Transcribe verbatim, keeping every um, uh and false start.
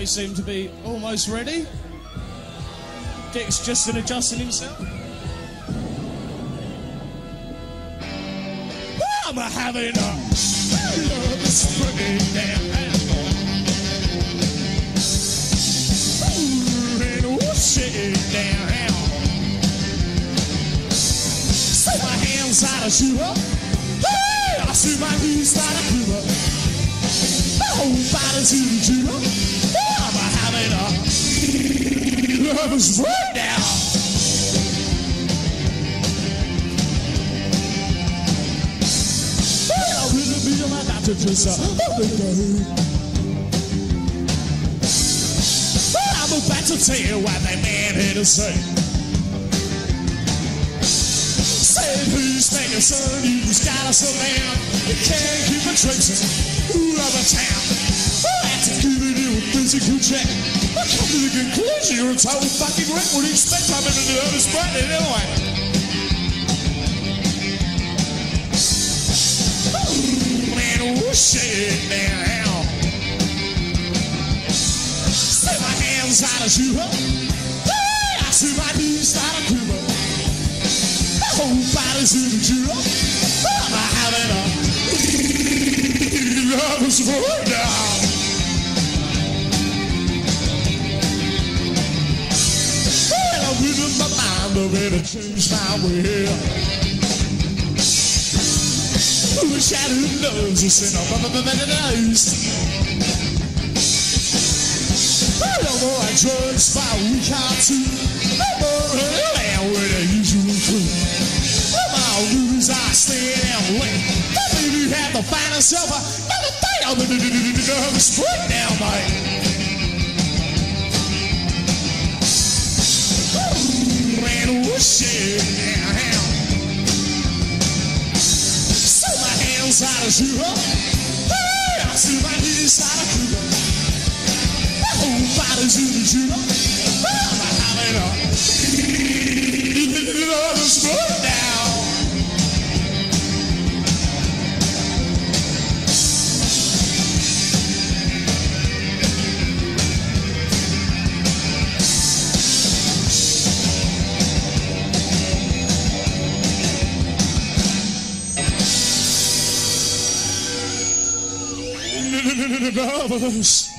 seem to be almost ready. Dick's just in adjusting himself. I'm having a love spring down and whooshing down. See my hands out of shiver. Hey, I see my knees start to quiver. My whole body's in the jitter. I'm having a love spring down. To just uh, I'm about to tell you what that man had to say. Said, please thank you, son, you just got us a man. You can't keep a tracing of a town. After giving you a physical check, I come to the conclusion you're a total fucking wreck. What do you expect from him to do this Bradley anyway? Shit down. See my hands out of shiver. Hey, I see my knees start to quiver. My whole body's in the jitter. I'm having a nervous breakdown. Well, I'm in my mind, I'm ready to change my way. Wish I didn't know this in a nose. I don't know I drugs by a week or two. I'm more around with the usual crew. My movies I stay down late. I maybe have to find myself another thing. I'm in a split down, mate. Man, what's shit down? Out of shiver. Hey, I see my knees out of quiver. My whole body's in the jitter. I'm having a love spurt down. Nervous.